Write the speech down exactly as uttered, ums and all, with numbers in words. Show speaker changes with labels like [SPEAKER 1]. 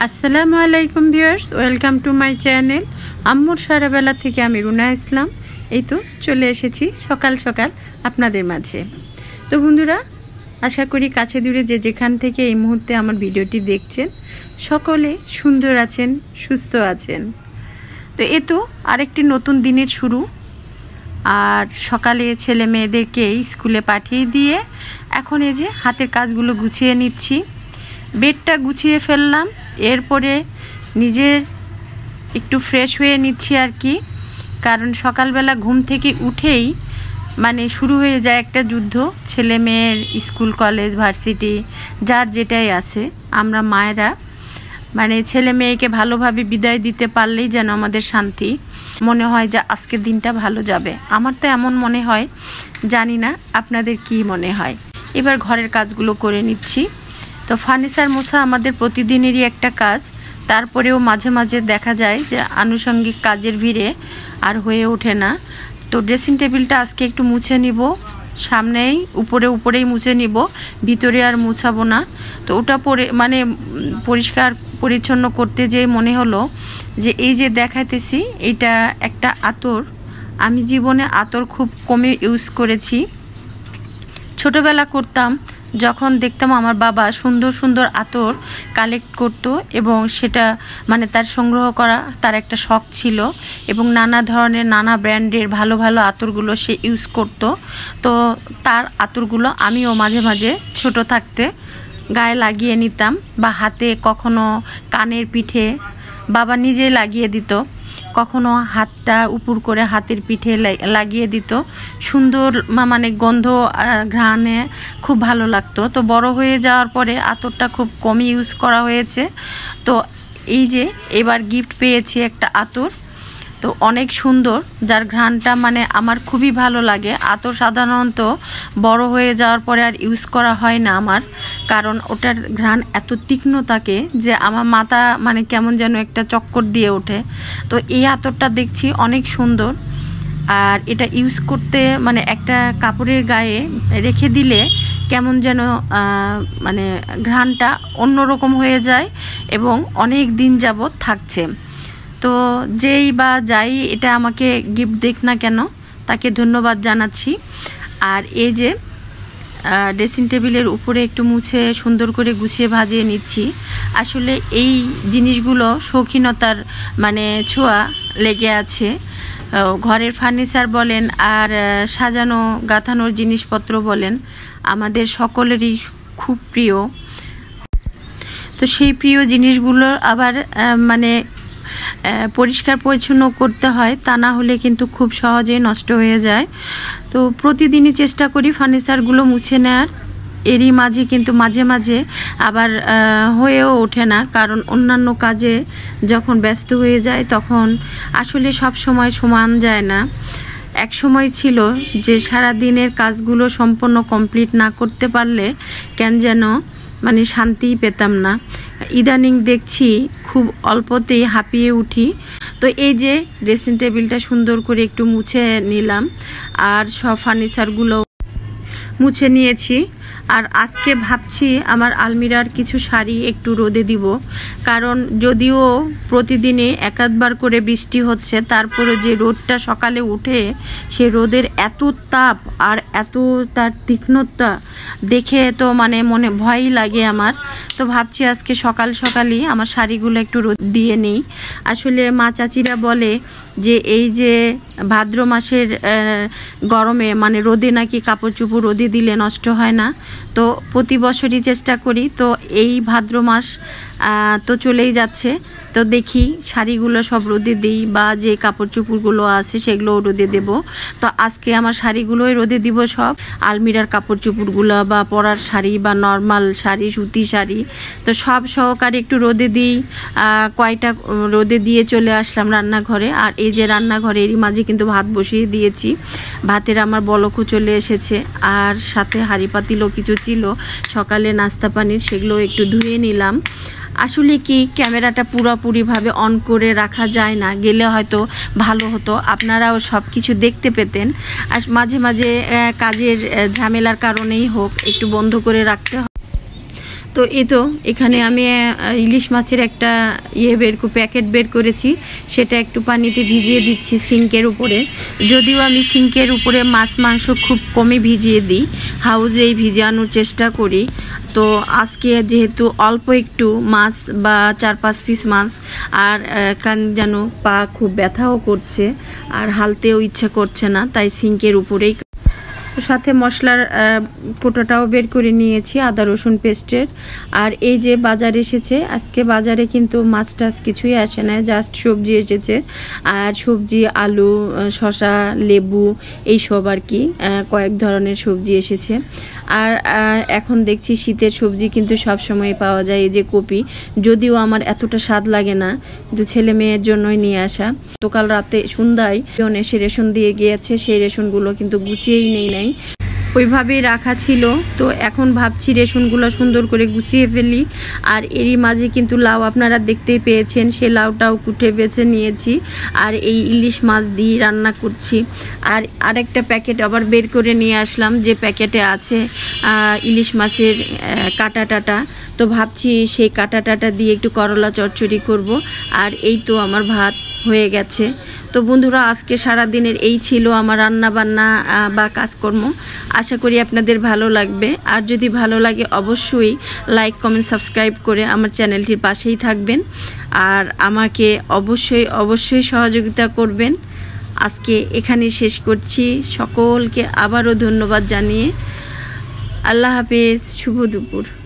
[SPEAKER 1] আসসালামু আলাইকুম viewers, welcome to my channel আম্মুর সারাবেলা থেকে আমি রুনা ইসলাম। এই তো চলে এসেছি সকাল সকাল আপনাদের মাঝে। তো বন্ধুরা, আশা করি কাছে দূরে যে যেখান থেকে এই মুহূর্তে আমার ভিডিওটি দেখছেন সকলে সুন্দর আছেন, সুস্থ আছেন। তো এ তো আরেকটি নতুন দিনের শুরু। আর সকালে ছেলে মেয়েদেরকে স্কুলে পাঠিয়ে দিয়ে এখন এই যে হাতের কাজগুলো গুছিয়ে নিচ্ছি। বেডটা গুছিয়ে ফেললাম, এরপরে নিজের একটু ফ্রেশ হয়ে নিচ্ছি আর কি। কারণ সকালবেলা ঘুম থেকে উঠেই মানে শুরু হয়ে যায় একটা যুদ্ধ। ছেলে মেয়ের স্কুল, কলেজ, ভার্সিটি যার যেটাই আছে, আমরা মায়েরা মানে ছেলে মেয়েকে ভালোভাবে বিদায় দিতে পারলেই যেন আমাদের শান্তি। মনে হয় যে আজকের দিনটা ভালো যাবে। আমার তো এমন মনে হয়, জানি না আপনাদের কি মনে হয়। এবার ঘরের কাজগুলো করে নিচ্ছি। তো ফার্নিচার মোছা আমাদের প্রতিদিনেরই একটা কাজ, তারপরেও মাঝে মাঝে দেখা যায় যে আনুষঙ্গিক কাজের ভিড়ে আর হয়ে ওঠে না। তো ড্রেসিং টেবিলটা আজকে একটু মুছে নিব, সামনেই উপরে উপরেই মুছে নিব, ভিতরে আর মুছাবো না। তো ওটা পরে মানে পরিষ্কার পরিচ্ছন্ন করতে যেয়ে মনে হলো যে এই যে দেখাইতেছি এটা একটা আতর। আমি জীবনে আতর খুব কমে ইউজ করেছি। ছোটবেলা করতাম, যখন দেখতাম আমার বাবা সুন্দর সুন্দর আতর কালেক্ট করত এবং সেটা মানে তার সংগ্রহ করা তার একটা শখ ছিল এবং নানা ধরনের নানা ব্র্যান্ডের ভালো ভালো আতরগুলো সে ইউজ করত। তো তার আতরগুলো আমিও মাঝে মাঝে ছোট থাকতে গায়ে লাগিয়ে নিতাম, বা হাতে, কখনো কানের পিঠে বাবা নিজে লাগিয়ে দিত, কখনো হাতটা উপর করে হাতের পিঠে লাগিয়ে দিত। সুন্দর মানে গন্ধ ঘ্রাণে খুব ভালো লাগতো। তো বড় হয়ে যাওয়ার পরে আতরটা খুব কমই ইউজ করা হয়েছে। তো এই যে এবার গিফট পেয়েছি একটা আতর, তো অনেক সুন্দর, যার ঘ্রাণটা মানে আমার খুবই ভালো লাগে। আতর সাধারণত বড় হয়ে যাওয়ার পরে আর ইউজ করা হয় না আমার, কারণ ওটার ঘ্রাণ এত তীক্ষ্ণ থাকে যে আমার মাথা মানে কেমন যেন একটা চক্কর দিয়ে ওঠে। তো এই আতরটা দেখছি অনেক সুন্দর, আর এটা ইউজ করতে মানে একটা কাপড়ের গায়ে রেখে দিলে কেমন যেন মানে ঘ্রাণটা অন্যরকম হয়ে যায় এবং অনেক দিন যাবত থাকছে। তো যেই বা যাই এটা আমাকে গিফট দেখ না কেন, তাকে ধন্যবাদ জানাচ্ছি। আর এই যে ড্রেসিং টেবিলের উপরে একটু মুছে সুন্দর করে গুছিয়ে ভাজিয়ে নিচ্ছি। আসলে এই জিনিসগুলো শৌখিনতার মানে ছোঁয়া লেগে আছে। ঘরের ফার্নিচার বলেন আর সাজানো গাঁথানোর জিনিসপত্র বলেন, আমাদের সকলেরই খুব প্রিয়। তো সেই প্রিয় জিনিসগুলো আবার মানে পরিষ্কার পরিচ্ছন্ন করতে হয়, তা না হলে কিন্তু খুব সহজেই নষ্ট হয়ে যায়। তো প্রতিদিনই চেষ্টা করি ফার্নিচারগুলো মুছে নেওয়ার, এরই মাঝে কিন্তু মাঝে মাঝে আবার হয়েও ওঠে না, কারণ অন্যান্য কাজে যখন ব্যস্ত হয়ে যায় তখন আসলে সব সময় সমান যায় না। এক সময় ছিল যে সারা দিনের কাজগুলো সম্পূর্ণ কমপ্লিট না করতে পারলে কেন যেন মানে শান্তিই পেতাম না। ইদানিং দেখছি খুব অল্পতেই হাঁপিয়ে উঠি। তো এই যে ড্রেসিং টেবিলটা সুন্দর করে একটু মুছে নিলাম, আর সব ফার্নিচারগুলো মুছে নিয়েছি। আর আজকে ভাবছি আমার আলমিরার কিছু শাড়ি একটু রোদে দিব, কারণ যদিও প্রতিদিনে একাধবার করে বৃষ্টি হচ্ছে, তারপরে যে রোদটা সকালে উঠে সে রোদের এত তাপ আর এত তার তীক্ষ্ণতা দেখে তো মানে মনে ভয়ই লাগে আমার। তো ভাবছি আজকে সকাল সকালই আমার শাড়িগুলো একটু রোদ দিয়ে নিই। আসলে মা চাচিরা বলে যে এই যে ভাদ্র মাসের গরমে মানে রোদে নাকি কাপড় চোপড় রোদে দিলে নষ্ট হয় না। তো প্রতি বছরই চেষ্টা করি। তো এই ভাদ্র মাস তো চলেই যাচ্ছে, তো দেখি শাড়িগুলো সব রোদে দিই, বা যে কাপড় চোপড়গুলো আছে সেগুলোও রোদে দেব। তো আজকে আমার শাড়িগুলোই রোদে দিব, সব আলমিরার কাপড় চোপড়গুলো বা পরার শাড়ি বা নর্মাল শাড়ি, সুতি শাড়ি, তো সব সহকারে একটু রোদে দিই। কয়টা রোদে দিয়ে চলে আসলাম রান্নাঘরে। আর এই যে রান্নাঘরে এরই মাঝে কিন্তু ভাত বসিয়ে দিয়েছি, ভাতের আমার বলকও চলে এসেছে, আর সাথে হাঁড়ি পাতিলও কিছু ছিল সকালে নাস্তা পানির, সেগুলো একটু ধুয়ে নিলাম। আসলে কি ক্যামেরাটা পুরোপুরিভাবে অন করে রাখা যায় না, গেলে হয়তো ভালো হতো, আপনারাও সব কিছু দেখতে পেতেন। আর মাঝে মাঝে কাজের ঝামেলার কারণেই হোক একটু বন্ধ করে রাখতে হয়। তো তো এই তো এখানে আমি ইলিশ মাছের একটা ইয়ে বের প্যাকেট বের করেছি, সেটা একটু পানিতে ভিজিয়ে দিচ্ছি সিঙ্কের উপরে। যদিও আমি সিঙ্কের উপরে মাছ মাংস খুব কমই ভিজিয়ে দিই, হাউজেই ভিজানোর চেষ্টা করি। তো আজকে যেহেতু অল্প একটু মাছ বা চার পাঁচ পিস মাছ, আর কান যেন পা খুব ব্যথাও করছে আর হালতেও ইচ্ছা করছে না, তাই সিঙ্কের উপরেই। সাথে মশলার কোটাটাও বের করে নিয়েছি, আদা রসুন পেস্টের। আর এই যে বাজার এসেছে, আজকে বাজারে কিন্তু মাছ টাছ কিছুই আসে না, জাস্ট সবজি এসেছে। আর সবজি আলু, শসা, লেবু এইসব আর কি কয়েক ধরনের সবজি এসেছে। আর এখন দেখছি শীতের সবজি কিন্তু সব সময় পাওয়া যায়। এই যে কপি, যদিও আমার এতটা স্বাদ লাগে না, কিন্তু ছেলে মেয়ের জন্যই নিয়ে আসা। গতকাল রাতে সন্ধ্যায় এসে রেশন দিয়ে গিয়েছে, সেই রেশনগুলো কিন্তু গুছিয়েই নেই নাই, ওইভাবেই রাখা ছিল। তো এখন ভাবছি রেশনগুলো সুন্দর করে গুছিয়ে ফেলি। আর এরই মাঝে কিন্তু লাউ আপনারা দেখতেই পেয়েছেন, সে লাউটাও কুটে বেছে নিয়েছি। আর এই ইলিশ মাছ দিয়ে রান্না করছি। আর আরেকটা প্যাকেট আবার বের করে নিয়ে আসলাম, যে প্যাকেটে আছে ইলিশ মাছের কাটা টাটা। তো ভাবছি সেই কাটা টাটা দিয়ে একটু করলা চচ্চড়ি করব। আর এই তো আমার ভাত হয়ে গেছে। তো বন্ধুরা, আজকে সারা দিনের এই ছিল আমার রান্না বান্না বা কাজকর্ম। আশা করি আপনাদের ভালো লাগবে। আর যদি ভালো লাগে অবশ্যই লাইক কমেন্ট সাবস্ক্রাইব করে আমার চ্যানেলটির পাশেই থাকবেন। আর আমাকে অবশ্যই অবশ্যই সহযোগিতা করবেন। আজকে এখানেই শেষ করছি। সকলকে আবারও ধন্যবাদ জানিয়ে আল্লাহ হাফেজ, শুভ দুপুর।